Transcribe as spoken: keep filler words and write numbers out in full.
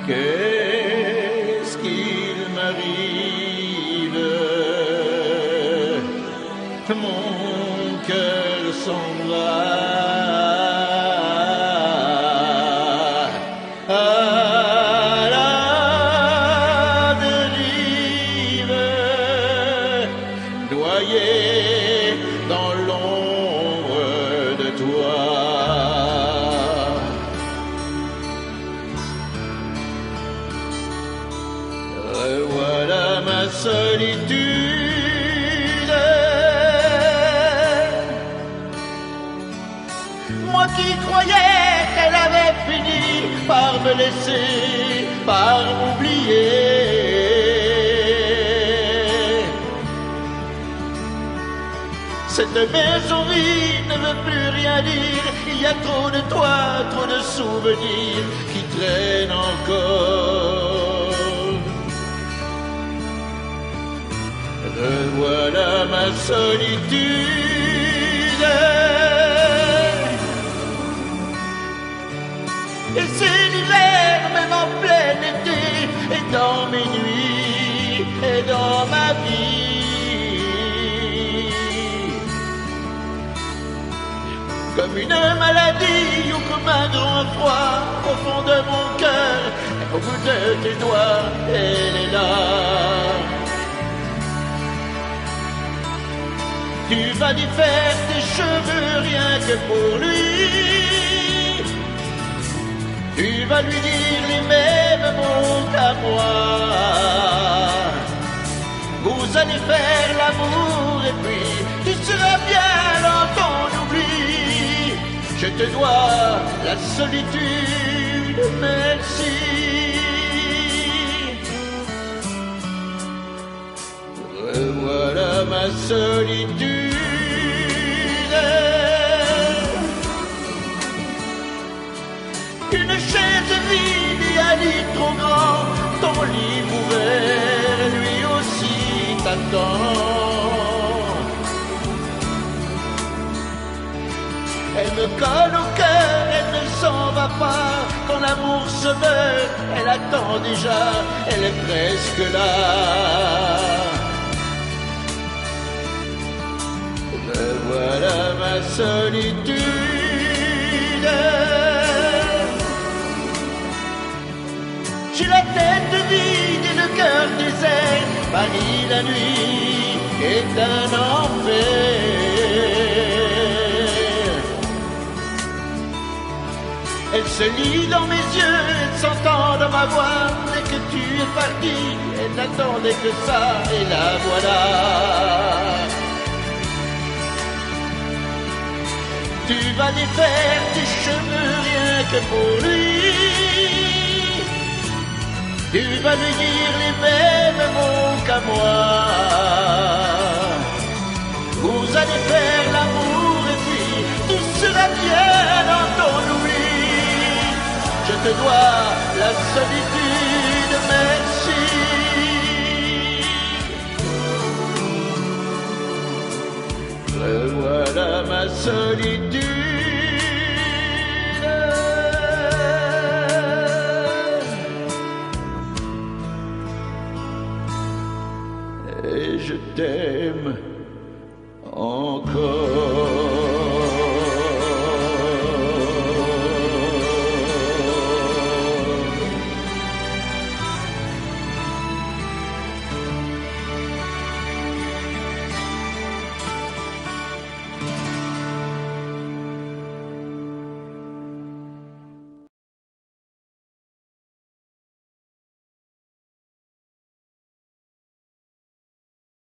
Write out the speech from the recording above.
Qu'est-ce qu'il m'arrive? Mon cœur s'en va à la dérive, noyé dans l'ombre de toi. Revoilà ma solitude, moi qui croyais qu'elle avait fini par me laisser, par m'oublier. Cette maison vide ne veut plus rien dire, il y a trop de toi, trop de souvenirs qui traînent encore. Revoilà ma solitude, et c'est l'hiver même en plein été, et dans mes nuits, et dans ma vie. Comme une maladie ou comme un grand froid au fond de mon cœur, au bout de tes doigts, elle est là. Tu vas lui faire tes cheveux rien que pour lui. Tu vas lui dire les mêmes mots qu'à moi. Vous allez faire l'amour et puis tu seras bien dans ton oubli. Je te dois la solitude, merci. Revoilà ma solitude, une chaise vide et un lit trop grand, ton lit ouvert, lui aussi t'attend. Elle me colle au cœur, elle ne s'en va pas. Quand l'amour se meurt, elle attend déjà, elle est presque là. Voilà ma solitude. J'ai la tête vide et le cœur désert. Paris la nuit est un enfer. Elle se lit dans mes yeux, elle s'entend dans ma voix. Dès que tu es parti, elle n'attendait que ça, et la voilà. Tu vas défaire tes cheveux rien que pour lui. Tu vas lui dire les mêmes mots qu'à moi. Vous allez faire l'amour et puis tout sera bien dans ton oubli. Je te dois la solitude, merci. Revoilà ma solitude.